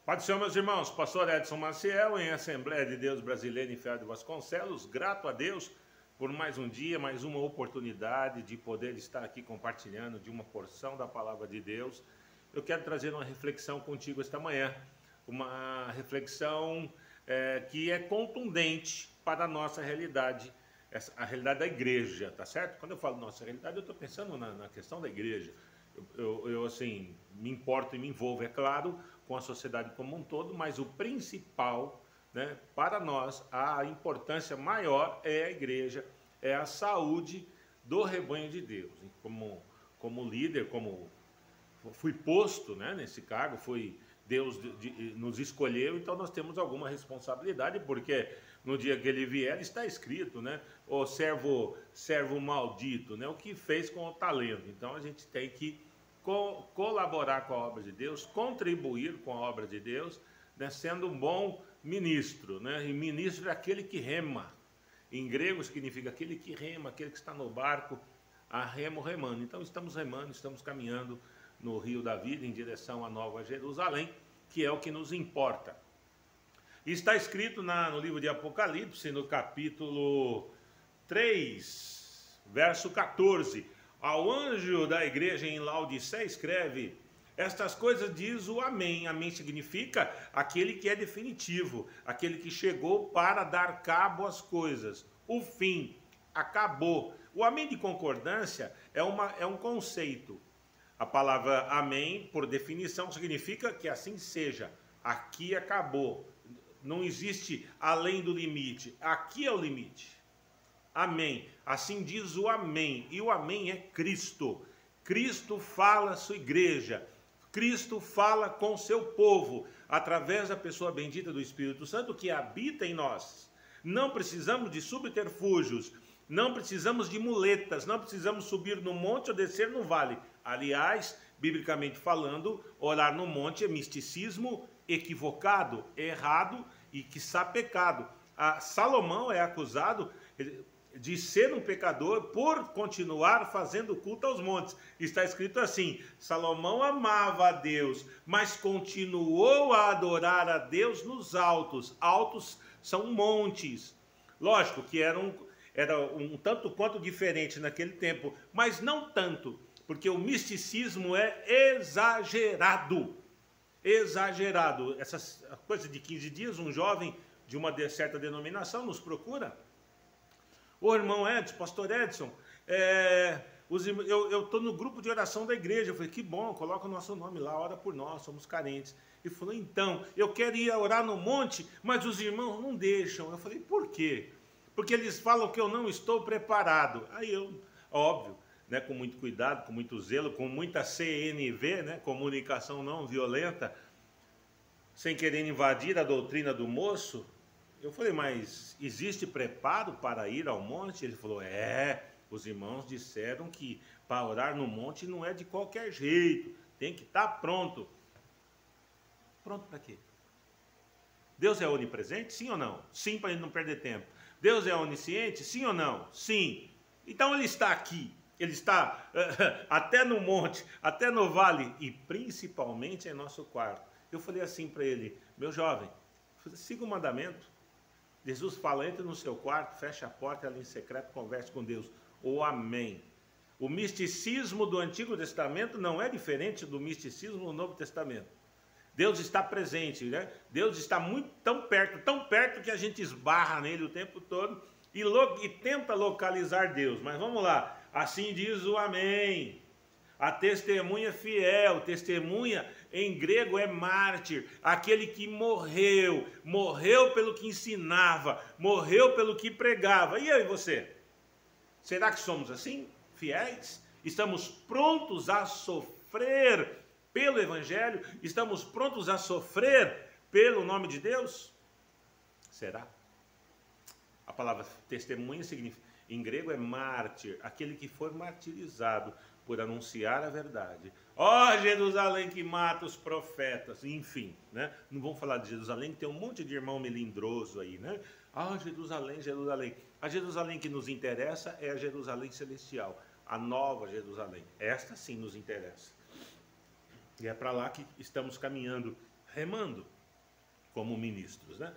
Pai do Senhor, meus irmãos, pastor Edson Maciel, em Assembleia de Deus Brasileira em Fiel de Vasconcelos, grato a Deus por mais um dia, mais uma oportunidade de poder estar aqui compartilhando de uma porção da Palavra de Deus. Eu quero trazer uma reflexão contigo esta manhã, uma reflexão que é contundente para a nossa realidade, a realidade da igreja, tá certo? Quando eu falo nossa realidade, eu estou pensando na questão da igreja. Eu assim, me importo e me envolvo, é claro, com a sociedade como um todo, mas o principal, né, para nós, a importância maior é a igreja, é a saúde do rebanho de Deus. E como líder, como fui posto, né, nesse cargo, Deus nos escolheu, então nós temos alguma responsabilidade, porque no dia que ele vier está escrito, né, o servo maldito, né, o que fez com o talento. Então a gente tem que colaborar com a obra de Deus, contribuir com a obra de Deus, né, sendo um bom ministro, né, e ministro é aquele que rema. Em grego significa aquele que rema, aquele que está no barco, a remo, remando. Então estamos remando, estamos caminhando no rio da vida em direção à Nova Jerusalém, que é o que nos importa. E está escrito no livro de Apocalipse, no capítulo 3, verso 14, ao anjo da igreja em Laodiceia escreve: estas coisas diz o Amém. Amém significa aquele que é definitivo, aquele que chegou para dar cabo às coisas. O fim, acabou. O Amém de concordância é um conceito. A palavra Amém, por definição, significa que assim seja. Aqui acabou. Não existe além do limite. Aqui é o limite. Amém. Assim diz o Amém. E o Amém é Cristo. Cristo fala à sua igreja. Cristo fala com seu povo, através da pessoa bendita do Espírito Santo que habita em nós. Não precisamos de subterfúgios, não precisamos de muletas, não precisamos subir no monte ou descer no vale. Aliás, biblicamente falando, orar no monte é misticismo equivocado, errado e quiçá pecado. Salomão é acusado de ser um pecador por continuar fazendo culto aos montes. Está escrito assim: Salomão amava a Deus, mas continuou a adorar a Deus nos altos. Altos são montes. Lógico que era um tanto quanto diferente naquele tempo, mas não tanto, porque o misticismo é exagerado. Exagerado. Essa coisa de 15 dias, um jovem de uma certa denominação nos procura. Ô irmão Edson, pastor Edson, eu estou no grupo de oração da igreja. Eu falei, que bom, coloca o nosso nome lá, ora por nós, somos carentes. Ele falou, então, eu quero ir orar no monte, mas os irmãos não deixam. Eu falei, por quê? Porque eles falam que eu não estou preparado. Aí eu, óbvio, né, com muito cuidado, com muito zelo, com muita CNV, né, comunicação não violenta, sem querer invadir a doutrina do moço, eu falei, mas existe preparo para ir ao monte? Ele falou, os irmãos disseram que para orar no monte não é de qualquer jeito, tem que estar pronto. Pronto para quê? Deus é onipresente? Sim ou não? Sim, para ele não perder tempo. Deus é onisciente? Sim ou não? Sim. Então ele está aqui, ele está até no monte, até no vale e principalmente em nosso quarto. Eu falei assim para ele, meu jovem, siga o mandamento. Jesus fala, entre no seu quarto, fecha a porta, ali em secreto, converse com Deus. O Amém. O misticismo do Antigo Testamento não é diferente do misticismo do Novo Testamento. Deus está presente, né? Deus está tão perto que a gente esbarra nele o tempo todo e tenta localizar Deus. Mas vamos lá, assim diz o Amém. A testemunha fiel, testemunha em grego é mártir, aquele que morreu pelo que ensinava, morreu pelo que pregava. E eu e você? Será que somos assim, fiéis? Estamos prontos a sofrer pelo Evangelho? Estamos prontos a sofrer pelo nome de Deus? Será? A palavra testemunha significa, em grego é mártir, aquele que foi martirizado por anunciar a verdade. Ó Jerusalém que mata os profetas, enfim, né? Não vamos falar de Jerusalém, que tem um monte de irmão melindroso aí, né? Ah, Jerusalém, Jerusalém. A Jerusalém que nos interessa é a Jerusalém celestial, a nova Jerusalém. Esta sim nos interessa. E é para lá que estamos caminhando, remando. como ministros, né?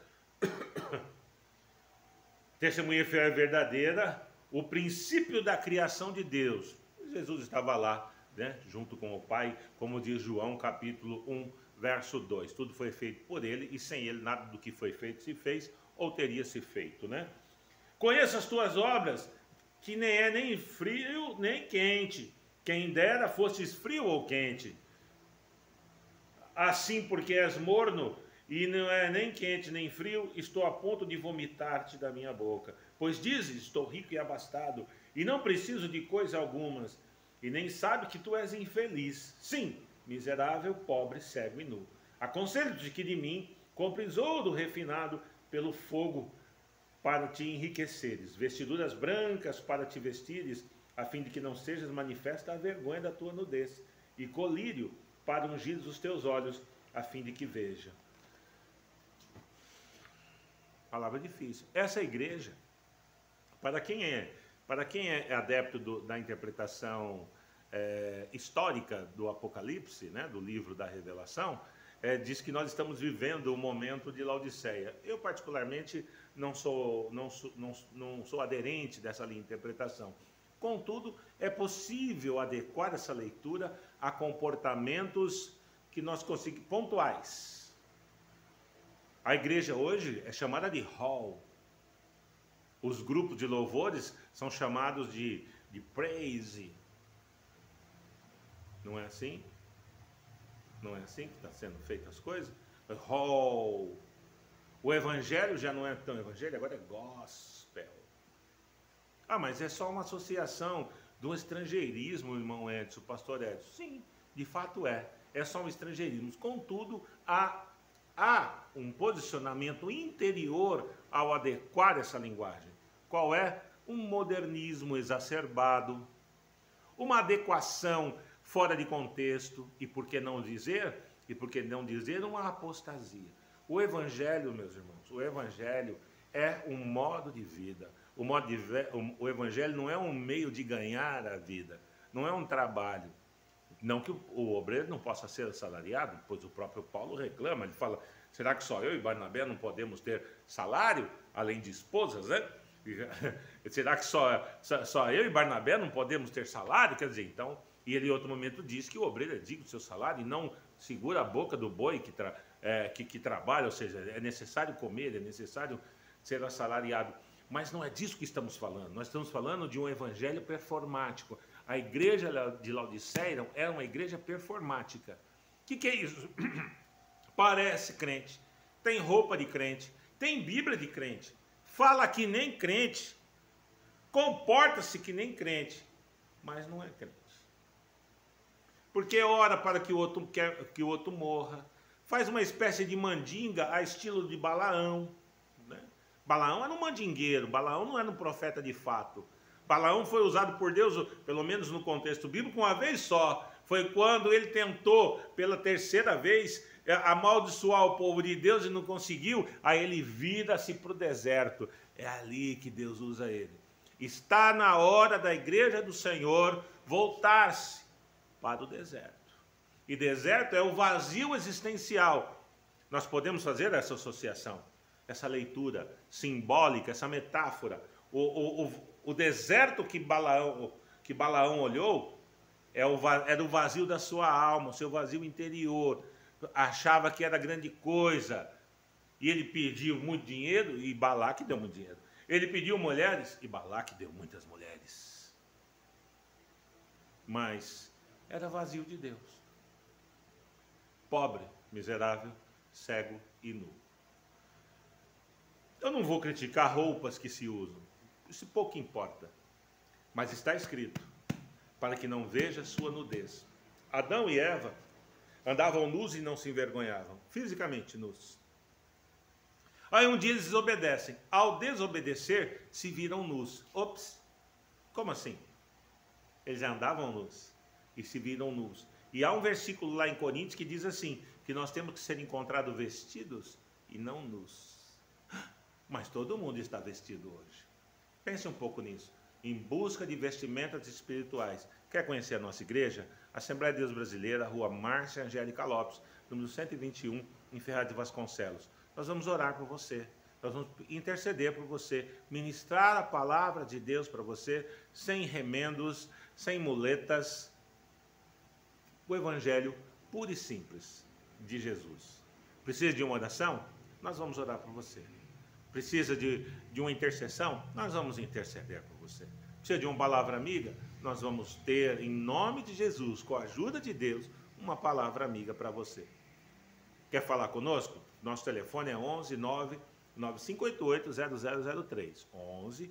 Testemunha fiel e verdadeira, o princípio da criação de Deus. Jesus estava lá, né, junto com o Pai, como diz João, capítulo 1, verso 2. Tudo foi feito por ele, e sem ele nada do que foi feito se fez, ou teria se feito, né? Conheço as tuas obras, que nem é nem frio nem quente. Quem dera fosses frio ou quente. Assim, porque és morno, e não é nem quente nem frio, estou a ponto de vomitar-te da minha boca. Pois dizes, estou rico e abastado, e não preciso de coisa algumas, e nem sabe que tu és infeliz. Sim, miserável, pobre, cego e nu. Aconselho-te que de mim compres ouro refinado pelo fogo, para te enriqueceres, vestiduras brancas para te vestires, a fim de que não sejas manifesta a vergonha da tua nudez, e colírio para ungires os teus olhos, a fim de que veja. Palavra difícil. Essa igreja, para quem é adepto da interpretação histórica do Apocalipse, né, do livro da Revelação, diz que nós estamos vivendo o momento de Laodiceia. Eu, particularmente, não sou aderente dessa linha de interpretação. Contudo, é possível adequar essa leitura a comportamentos que nós conseguimos, pontuais. A igreja hoje é chamada de hall. Os grupos de louvores são chamados de praise. Não é assim? Não é assim que está sendo feitas as coisas? Hall. O evangelho já não é tão evangelho, agora é gospel. Ah, mas é só uma associação do estrangeirismo, irmão Edson, pastor Edson. Sim, de fato é. É só um estrangeirismo. Contudo, há um posicionamento interior ao adequar essa linguagem. Qual é? Um modernismo exacerbado, uma adequação fora de contexto, e por que não dizer uma apostasia. O evangelho, meus irmãos, o evangelho é um modo de vida. O evangelho não é um meio de ganhar a vida, não é um trabalho. Não que o obreiro não possa ser assalariado, pois o próprio Paulo reclama, ele fala, será que só eu e Barnabé não podemos ter salário, além de esposas, né? Será que só eu e Barnabé não podemos ter salário? Quer dizer, então, e ele em outro momento diz que o obreiro é digno do seu salário e não segura a boca do boi que trabalha, ou seja, é necessário comer, é necessário ser assalariado. Mas não é disso que estamos falando, nós estamos falando de um evangelho performático. A igreja de Laodiceia era uma igreja performática. O que é isso? Parece crente, tem roupa de crente, tem Bíblia de crente, fala que nem crente, comporta-se que nem crente, mas não é crente. Porque ora para que o outro morra, faz uma espécie de mandinga a estilo de Balaão. Né? Balaão era um mandingueiro, Balaão não era um profeta de fato. Balaão foi usado por Deus, pelo menos no contexto bíblico, uma vez só. Foi quando ele tentou, pela terceira vez, amaldiçoar o povo de Deus e não conseguiu. Aí ele vira-se para o deserto. É ali que Deus usa ele. Está na hora da igreja do Senhor voltar-se para o deserto. E deserto é o vazio existencial. Nós podemos fazer essa associação, essa leitura simbólica, essa metáfora. O deserto que Balaão olhou era o vazio da sua alma, o seu vazio interior. Achava que era grande coisa. E ele pediu muito dinheiro e Balaque deu muito dinheiro. Ele pediu mulheres e Balaque deu muitas mulheres. Mas era vazio de Deus. Pobre, miserável, cego e nu. Eu não vou criticar roupas que se usam. Isso pouco importa. Mas está escrito, para que não veja sua nudez. Adão e Eva andavam nus e não se envergonhavam, fisicamente nus. Aí um dia eles desobedecem. Ao desobedecer, se viram nus. Ops, como assim? Eles andavam nus e se viram nus. E há um versículo lá em Coríntios que diz assim, que nós temos que ser encontrados vestidos e não nus. Mas todo mundo está vestido hoje. Pense um pouco nisso. Em busca de vestimentas espirituais. Quer conhecer a nossa igreja? Assembleia de Deus Brasileira, Rua Márcia Angélica Lopes, número 121, em Ferraz de Vasconcelos. nós vamos orar por você. Nós vamos interceder por você, ministrar a palavra de Deus para você, sem remendos, sem muletas. O evangelho puro e simples de Jesus. Precisa de uma oração? Nós vamos orar por você. Precisa de uma intercessão? Nós vamos interceder por você. Precisa de uma palavra amiga? Nós vamos ter, em nome de Jesus, com a ajuda de Deus, uma palavra amiga para você. Quer falar conosco? Nosso telefone é 11 99588-0003. 11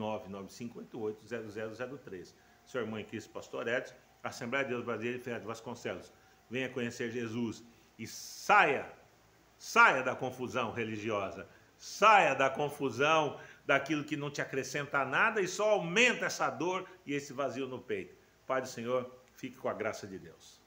99588-0003. Seu irmão em Cristo, Pastor Edson, Assembleia de Deus Brasileira e Ferreira de Vasconcelos. Venha conhecer Jesus e saia da confusão religiosa, saia da confusão daquilo que não te acrescenta nada e só aumenta essa dor e esse vazio no peito. Pai do Senhor, fique com a graça de Deus.